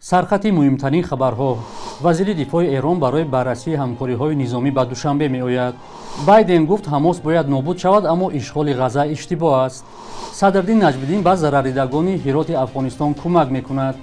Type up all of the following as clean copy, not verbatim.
сархати муҳимтарин хабарҳо. вазири дифои эрон барои баррасии ҳамкориҳои низомӣ ба душанбе меояд. байден гуфт ҳамос бояд нобуд шавад, аммо ишғоли ғаза иштибоҳ аст. садрдин наҷмиддин ба зарардидагони ҳироти афғонистон кӯмак мекунад.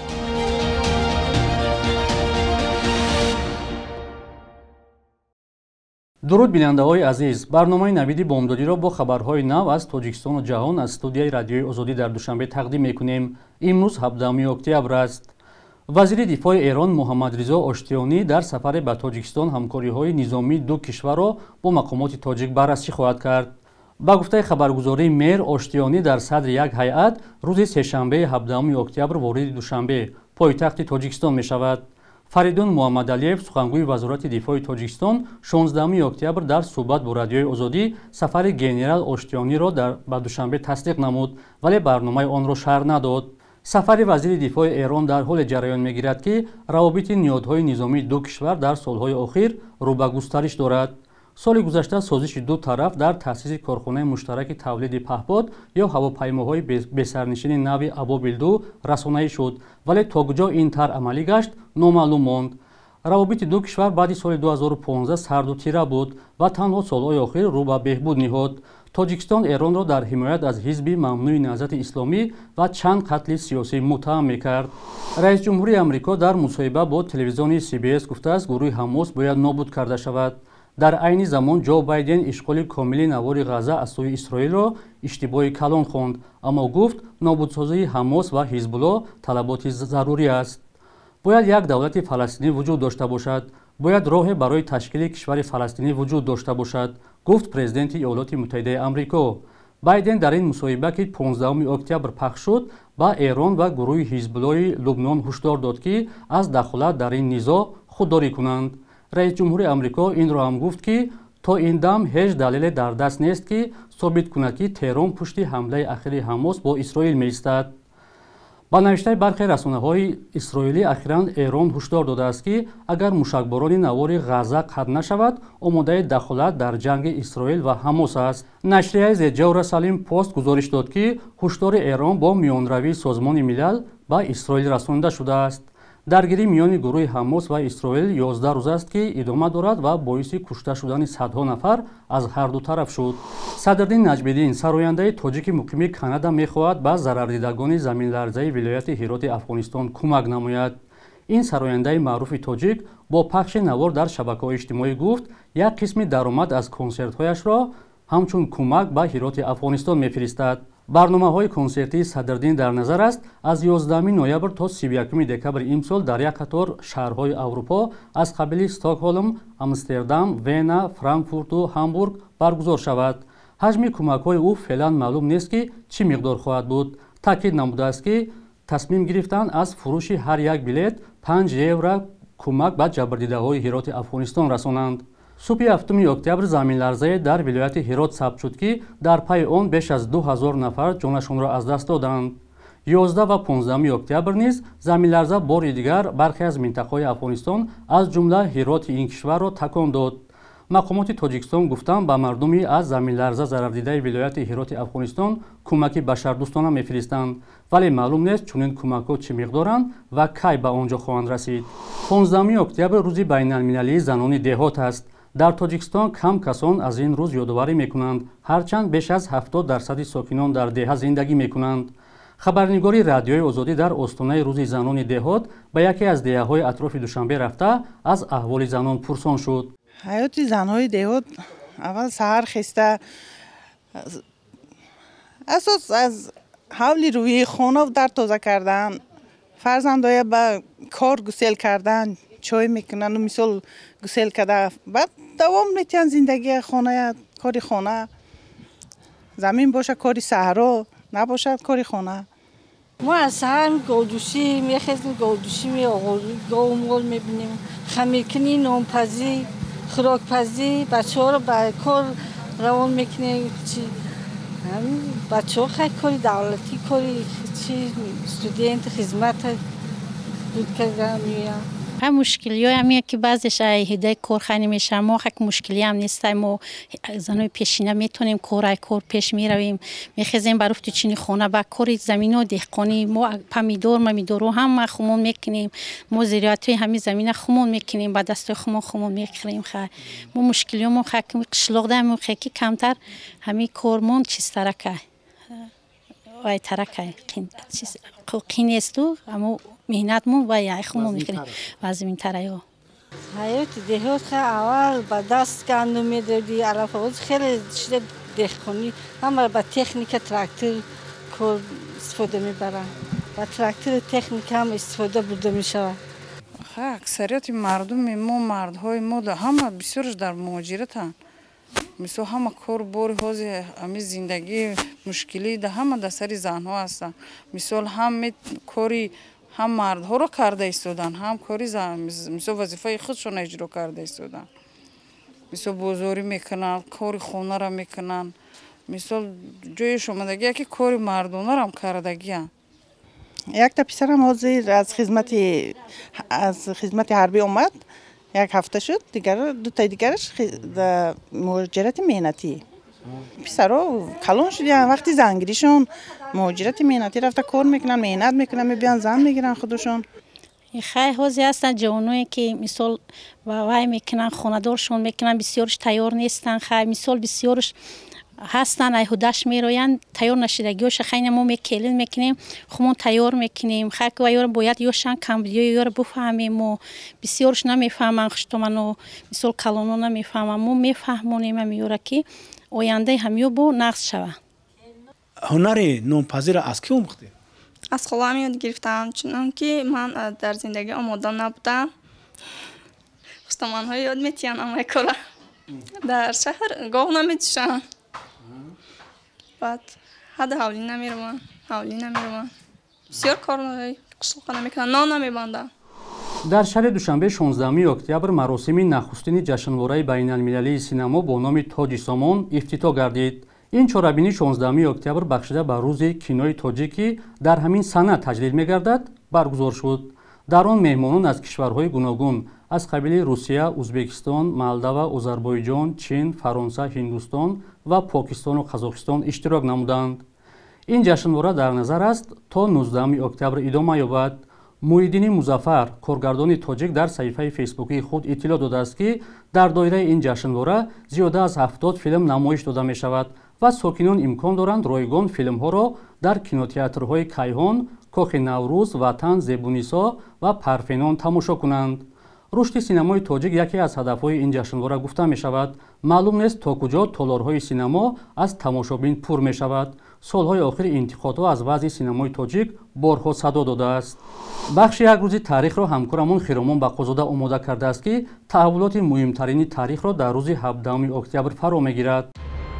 дуруд бинандаҳои азиз, барномаи навиди бомдодиро бо хабарҳои нав аз тоҷикистону ҷаҳон аз студияи радиои озодӣ дар душанбе тақдим мекунем. имрӯз 17 октябр аст. вазири дифои эрон муҳаммадризо оштиёнӣ дар сафаре ба тоҷикистон ҳамкориҳои низомии ду кишварро бо мақомоти тоҷик баррасӣ хоҳад кард. ба гуфтаи хабаргузории мер, оштиёнӣ дар садри як ҳайат рӯзи сешанбеи 17 октябр вориди душанбе пойтахти тоҷикистон мешавад. фаридун муҳаммадалиев, сухангӯи вазорати дифои тоҷикистон, 16 октябр дар суҳбат бо радиои озодӣ сафари генерал оштиёниро ба душанбе тасдиқ намуд, вале барномаи онро шарҳ надод. сафари вазири дифои эрон дар ҳоле ҷараён мегирад, ки равобити ниҳодҳои низомии ду кишвар дар солҳои охир рӯ ба густариш дорад. соли гузашта созиши ду тараф дар таъсиси корхонаи муштараки тавлиди паҳбод ё ҳавопаймоҳои бесарнишини нави абобил-ду расонавӣ шуд, вале то куҷо ин тар амалӣ гашт, номаълум монд. равобити ду кишвар баъди соли 2015 сарду тира буд ва танҳо солҳои охир рӯ ба беҳбуд ниҳод. тоҷикистон эронро дар ҳимоят аз ҳизби мамнӯи наҳзати исломӣ ва чанд қатли сиёсӣ муттаҳам мекард. раис ҷумҳури амрико дар мусоҳиба бо телевизиони CBS гуфтааст, гурӯҳи ҳамос бояд нобуд карда шавад. дар айни замон ҷо байден ишғоли комили навори ғаза аз сӯи исроилро иштибоҳи калон хонд, аммо гуфт нобудсозии ҳамос ва ҳизбулло талаботи зарурӣ аст. бояд як давлати фаластинӣ вуҷуд дошта бошад, бояд роҳе барои ташкили кишвари фаластинӣ вуҷуд дошта бошад, гуфт президенти иёлоти муттаҳидаи амрико. байден дар ин мусоҳиба, ки 15 октябр пахш шуд, ба эрон ва гурӯҳи ҳизбуллои лубнон ҳушдор дод, ки аз дахолат дар ин низоъ худдорӣ кунанд. раис ҷумҳури амрико инро ҳам гуфт, ки то ин дам ҳеҷ далеле дар даст нест, ки собит кунад, ки Теҳрон пушти ҳамлаи ахири ҳамос бо Исроил меистад. ба навиштаи бархе расонаҳои исроилӣ ахиран Эрон ҳушдор додааст, ки агар мушакборони навори ғаза қатъ нашавад, омодаи дахолат дар ҷанги Исроил ва ҳамос аст. нашрияи The Jerusalem Post гузориш дод, ки ҳушдори Эрон бо миёнаравии Созмони милал ба Исроил расонида шудааст. даргирӣ миёни гурӯҳи ҳамос ва Исроил 11 рӯз аст, ки идома дорад ва боиси кушта шудани садҳо нафар аз ҳарду тараф шуд. садрдин наҷмиддин, сарояндаи тоҷики муқими Канада, мехоҳад ба зарардидагони заминларзаи вилояти Ҳироти Афғонистон кӯмак намояд. ин сарояндаи маъруфи тоҷик бо пахши навор дар шабакаҳои иҷтимоӣ гуфт, як қисми даромад аз консертҳояшро ҳамчун кӯмак ба Ҳироти Афғонистон мефиристад. барномаҳои консертии садрдин дар назар аст. аз 11 ноябр то 31 декабри имсол дар як қатор шаҳрҳои Аврупо аз қабили Стокҳолм, Амстердам, Вена, Франкфурту Ҳамбург баргузор шавад. ҳаҷми кӯмакҳои ӯ феълан маълум нест, ки чӣ миқдор хоҳад буд. таъкид намудааст, ки тасмим гирифтанд аз фурӯши ҳар як билет 5 евро кӯмак ба ҷабрдидаҳои Ҳироти Афғонистон расонанд. субҳи 7 октябр заминларзае дар вилояти Ҳирот сабт шуд, ки дар пайи он беш аз 2000 нафар ҷонашонро аз даст доданд. 11 ва 15 октябр низ заминларза бори дигар бархе аз минтақаҳои Афғонистон аз ҷумла Ҳироти ин кишварро такон дод. мақомоти Тоҷикистон гуфтанд ба мардуми аз заминларза зарардидаи вилояти Ҳироти Афғонистон кӯмаки башардӯстона мефиристанд, вале маълум нест чунин кӯмакҳо чӣ миқдоранд ва кай ба он ҷо хоҳанд расид. 15 октябр рӯзи байналмилалии занони деҳот аст. дар Тоҷикистон кам касон аз ин рӯз ёдоварӣ мекунанд, ҳарчанд беш аз 70% сокинон дар деҳа зиндагӣ мекунанд. хабарнигори радиои озодӣ дар остонаи рӯзи занони деҳот ба яке аз деҳаҳои атрофи Душанбе рафта аз аҳволи занон пурсон шуд. ҳаёти занҳои деҳот аввал саҳар хиста асос аз ҳавли рӯии хона дар тоза кардан, фарзандоя ба кор гусел кардан, чой мекунанд, мисол гусел када баъд давом метиҳанд зиндагия хоная, кори хона. замин боша кори саҳро, набошад кори хона. мо аз саҳар годушӣ мехезем, годушӣ меоғозим, гомол мебинем, хамиркунӣ, нонпазӣ, хӯрокпазӣ, бачаҳоро ба кор равон мекунем. бачаҳо хай кори давлатӣ, кори студент хизмат буд карда меоянд. مشکلی همیه که بعضیش هدای کارخانه میشه ما حق مشکلی هم نیست ما زنای پیشینه میتونیم کار پیش میرویم میخزیم برای تو چینی خونه با کار زمین و دهقانی ما پمیدور هم خمون میکنیم ما زراعت همین زمین خمون میکنیم با دست خمون میکنیم ما مشکلی ما حق قشلاق داریم حقی کمتر همین کارمون چیز ترکه وای ترکه قینی است اما مهنت مون و یا خمون میکنیم وزمین تریا حیات دهات خیلی اول با دست گندم میدادی علاوه خیلی شده دهقانی هم با تکنیک تراکتور کار استفاده میبرن با تراکتور تکنیک هم استفاده بوده میشه اکثریت مردم ما مردهای ما همه بسیارش در مهاجرتن مثل همه کار باری حوزی همی زندگی مشکلی ده همه در سری زنها هستن مثل هم کاری هم مردها رو کرده ایستادن هم کاری مثل وظیفه خودشون اجرا کرده ایستادن مثل بازاری میکنن کاری خونه را میکنن مثل جای شمادگی یکی کاری مردونه را هم کردگی هم یک تا پسرم حاضر از خدمت حربی اومد یک هفته شد دیگر دو تا دیگرش مهاجرت مهنتی پسرها کلان شدن وقتی زنگیریشون مهاجرت مهنتی رفته کار میکنن مهنت میکنن میبیان زن میگیرن خودشون خیلی حوزی هستن جوانایی که مثال وای میکنن خاندارشون میکنن بسیارش تیار نیستن خیلی مثال بسیارش هستن ایهودش میروین تیار نشدگیش خیلی ما میکلین میکنیم خمون تیار میکنیم خیلی و یار باید یوشن کمبودی یار بفهمیم و بسیارش نمیفهمن خشتمانو مثال کلانو نمیفهمن ما میفهمونیم میوره که آینده همیو با نقص شوه هنر نونپذیر از کی آموختی؟ از خودم یاد گرفتم چون که من در زندگی آماده نبودم خستمان‌ها یاد میتونم اما کارا در شهر گاو نمیتشن بعد حد حولی نمیروم بسیار کار قشلق نمیکنن نان نمیبندن در شهر دوشنبه 16 اکتبر مراسم نخستین جشنواره بین‌المللی سینما با نام تاج سامان افتتاح گردید. این چهاربینی 16 اکتبر بخشیده به روز کینوی تاجیکی در همین سنه تجلیل می‌گردد برگزار شد. در آن مهمانان از کشورهای گوناگون از قبیل روسیه، ازبکستان، مالداوا، آذربایجان، چین، فرانسه، هندوستان و پاکستان و قزاقستان اشتراک نمودند. این جشنواره در نظر است تا 19 اکتبر ادامه یابد. موحیدین مظفر کارگردان تاجیک در صفحه فیسبوکی خود اطلاع داده است که در دایره این جشنواره زیاده از 70 فیلم نمایش داده می شود و ساکنان امکان دارند رایگان فیلم ها را در کینوتئاترهای کیهان، کاخ نوروز، وطن، زیبونیسا و پرفینان تماشا کنند. رشد سینمای تاجیک یکی از هدفهای این جشنواره گفته می شود. معلوم نیست تا کجا تالارهای سینما از تماشابین پر می شود. سالهای آخر انتقادها از وضع سینمای تاجیک بارها صدا داده است. بخش یک روز تاریخ را همکارمون خیرامان بقازاده آماده کرده است که تحولات مهمترین تاریخ را در روز 17 اکتبر فرا میگیرد.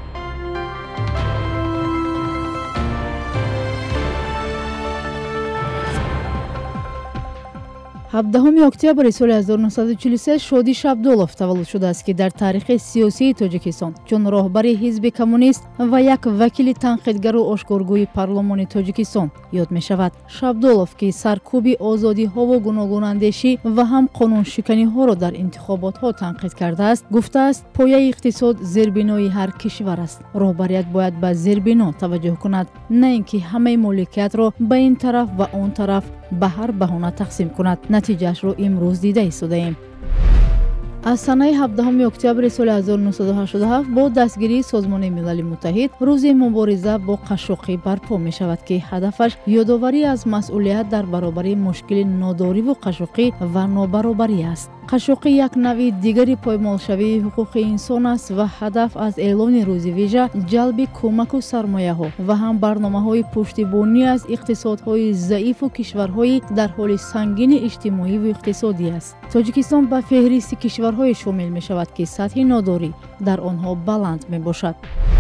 17 октябри соли 1943 шодӣ шабдолов таваллуд шудааст ки дар таърихи сиёсии тоҷикистон чун роҳбари ҳизби коммунист ва як вакили танқидгару ошкоргӯи парлумони тоҷикистон ёд мешавад. шабдолов ки саркӯби озодиҳову гуногунандешӣ ва ҳам қонуншиканиҳоро дар интихоботҳо танқид кардааст гуфтааст пояи иқтисод зербинои ҳар кишвар аст. роҳбарият бояд ба зербино таваҷҷӯҳ кунад, на ин ки ҳамаи моликиятро ба ин тараф ва он тараф ба ҳар баҳона тақсим кунад. натиҷаашро имрӯз дида истодаем. аз санаи 17 октябри соли 1987 бо дастгирии созмони милали муттаҳид рӯзи мубориза бо қашшоқӣ барпо мешавад ки ҳадафаш ёдоварӣ аз масъулият дар баробари мушкили нодориву қашшоқӣ ва нобаробарӣ аст. қашшоқӣ як навъи дигари поймолшавии ҳуқуқи инсон аст ва ҳадаф аз эълони рӯзи вижа ҷалби кӯмаку сармояҳо ва ҳам барномаҳои пуштибонӣ аз иқтисодҳои заифу кишварҳои дар ҳоли сангини иҷтимоиву иқтисодӣ аст. тоҷикистон ба феҳристи кишварҳое шомил мешавад ки сатҳи нодорӣ дар онҳо баланд мебошад.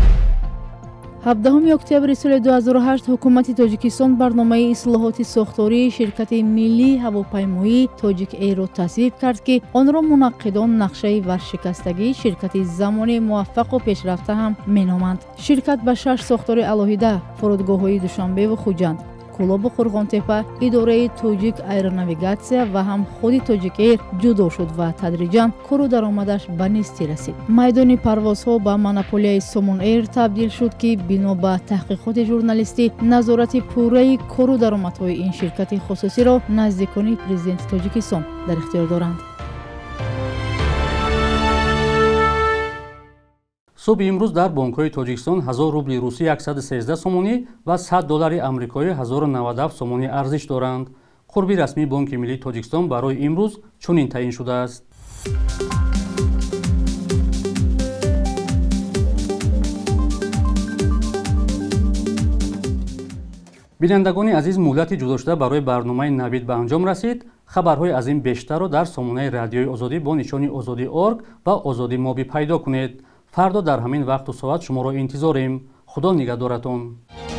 17 октябри соли 2008 ҳукумати тоҷикистон барномаи ислоҳоти сохтории ширкати миллии ҳавопаймоӣ Togic Airро тасвиб кард ки онро мунаққидон нақшаи варшикастагии ширкати замони муваффақу пешрафта ҳам меноманд. ширкат ба 6 сохтори алоҳида фурудгоҳҳои Душанбеву Хуҷанд, инқилоби Қурғонтепа идораи Тоҷик аэронавигатсия ва ҳам худи Тоҷик Эйр ҷудо шуд ва тадриҷан кору даромадаш ба нестӣ расид. майдони парвозҳо ба монополияи Somon Air табдил шуд ки бино ба таҳқиқоти журналистӣ назорати пурраи кору даромадҳои ин ширкати хусусиро наздикони президенти Тоҷикистон дар ихтиёр доранд. субҳи имрӯз дар бонкҳои Тоҷикистон 1000 рубли русӣ 113 сомонӣ ва 100 доллари амрикоӣ 1097 сомонӣ арзиш доранд. қурби расмии Бонки Миллии Тоҷикистон барои имрӯз чунин таъин шудааст. бинандагони азиз, муҳлати ҷудошуда барои барномаи навид ба анҷом расид. хабарҳои аз ин бештарро дар сомонаи радиои Озодӣ бо нишони озодӣ.org ва озодӣ моби пайдо кунед. фардо дар ҳамин вақту соат шуморо интизорем. худо нигаҳдоратон.